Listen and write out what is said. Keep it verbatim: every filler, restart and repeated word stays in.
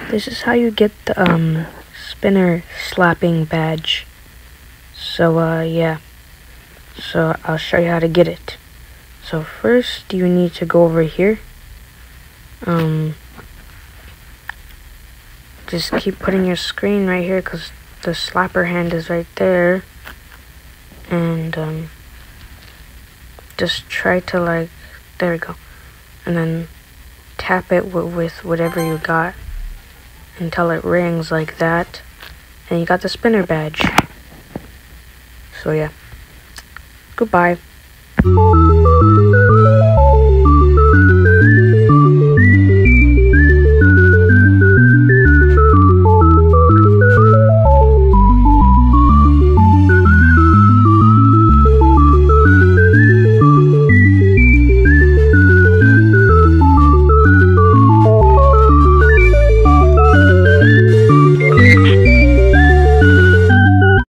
this is how you get the um spinner slapping badge. So uh yeah, so I'll show you how to get it. So first you need to go over here. Um, just keep putting your screen right here because the slapper hand is right there. And um, just try to like, there we go. And then tap it w with whatever you got until it rings like that. And you got the spinner badge. So yeah, goodbye.